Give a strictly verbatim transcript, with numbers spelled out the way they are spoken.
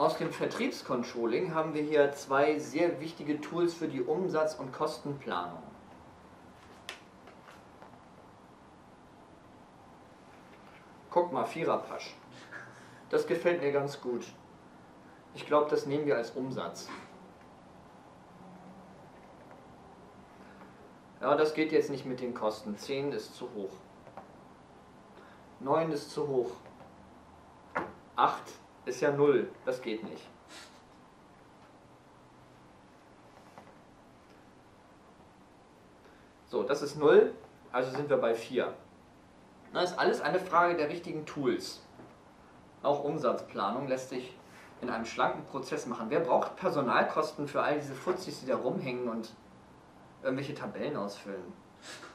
Aus dem Vertriebscontrolling haben wir hier zwei sehr wichtige Tools für die Umsatz- und Kostenplanung. Guck mal, Viererpasch. Das gefällt mir ganz gut. Ich glaube, das nehmen wir als Umsatz. Ja, das geht jetzt nicht mit den Kosten. zehn ist zu hoch. neun ist zu hoch. acht ist ja null. Das geht nicht. So, das ist null, also sind wir bei vier. Das ist alles eine Frage der richtigen Tools. Auch Umsatzplanung lässt sich in einem schlanken Prozess machen. Wer braucht Personalkosten für all diese Fuzis, die da rumhängen und irgendwelche Tabellen ausfüllen?